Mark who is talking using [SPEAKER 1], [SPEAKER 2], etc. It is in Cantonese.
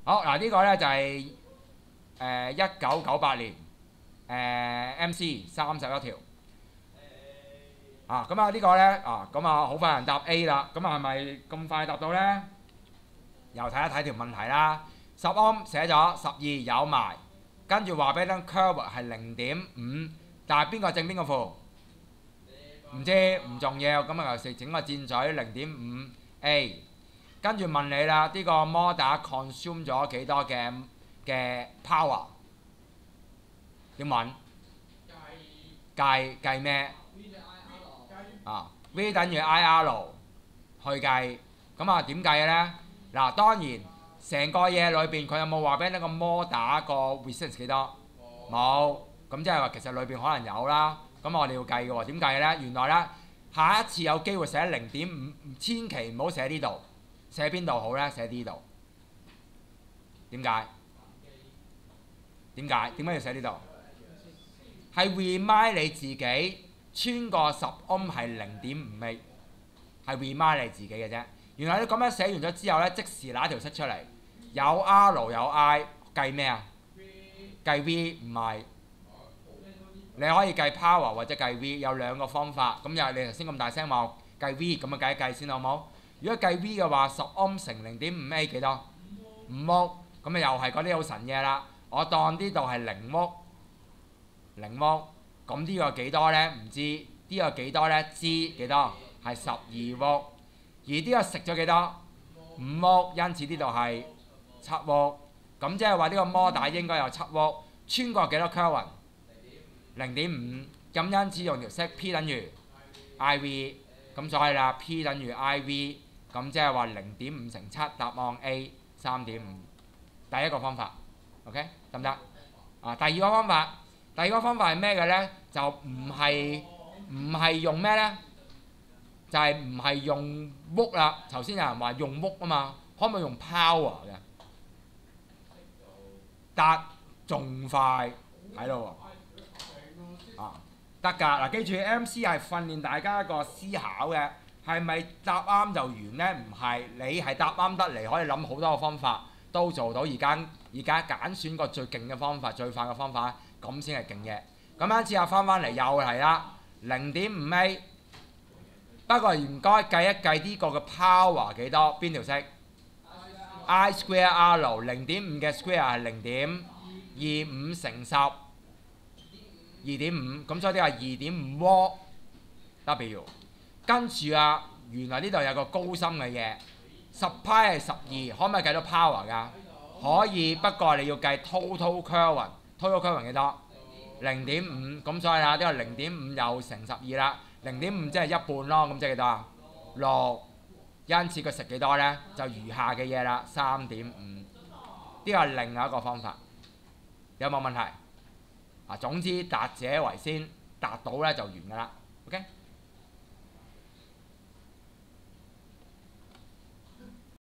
[SPEAKER 1] 好嗱，呢個咧就係1998年MC 31條啊。咁啊呢個咧啊，咁啊好快人答 A 啦。咁啊係咪咁快答到咧？又睇一睇條問題啦。10 ohm 寫咗12有埋，跟住話俾你聽 curve 係0.5，但係邊個正邊個負？唔知唔重要。咁啊就整個箭嘴0.5 A。跟住問你啦，呢個摩打 consume 咗幾多嘅 power？ 點揾？計咩？啊 V 等於 IR 去計。咁啊點計咧？嗱，當然成個嘢裏邊佢有冇話俾你個摩打個 resistance 幾多？冇。咁即係話其實裏邊可能有啦。咁我哋要計嘅喎，點計咧？原來咧下一次有機會寫0.5，千祈唔好寫呢度。寫邊度好咧？寫呢度。點解？點解要寫呢度？係 remind 你自己穿過10 ohm 係0.5 米，係 remind 你自己嘅啫。原來你咁樣寫完咗之後咧，即時拿條式出嚟，有 R 有 I， 計咩啊？計 V 唔係。你可以計 power 或者計 V， 有兩個方法。咁又你頭先咁大聲話計 V， 咁啊計一計先好冇？如果計 V 嘅話，10 ohm 乘0.5 A 幾多？5伏。咁啊又係嗰啲好神嘢啦。我當呢度係0伏，0伏。咁呢個幾多咧？唔知。呢個幾多咧？知幾多？係12伏。而呢個食咗幾多？5伏。因此呢度係7伏。咁即係話呢個摩打應該有7伏。穿過幾多 current？0.5。咁因此用條式 P 等於 IV。咁所以啦 ，P 等於 IV。咁即係話0.5乘7，答案 A 3.5。第一個方法 ，OK 得唔得？啊，第二個方法係咩嘅咧？就唔係用咩咧？就係唔係用 volt 啦。頭先有人話用 volt 啊嘛，可唔可以用 power 嘅？答仲快睇到喎。啊，得㗎嗱，記住 MC 係訓練大家一個思考嘅。係咪答啱就完呢？唔係，你係答啱得嚟，可以諗好多個方法都做到。而家揀選個最勁嘅方法、最快嘅方法，咁先係勁嘅。咁樣之後翻嚟又係啦，0.5 A。不過唔該計一計呢個嘅 power 幾多？邊條式 ？I square R 0.5嘅 square 係0.25乘10，2.5。咁所以呢個係2.5 W W。跟住啊，原來呢度有個高深嘅嘢，10π係12，可唔可以計到 power 㗎？可以，不過你要計 total current。total current 幾多？0.5。咁所以啦，呢個0.5又乘12啦，0.5即係一半咯。咁即係幾多啊？6。因此佢食幾多咧？就餘下嘅嘢啦，3.5。呢個係另外一個方法，有冇問題？啊，總之達者為先，達到咧就完㗎啦。OK。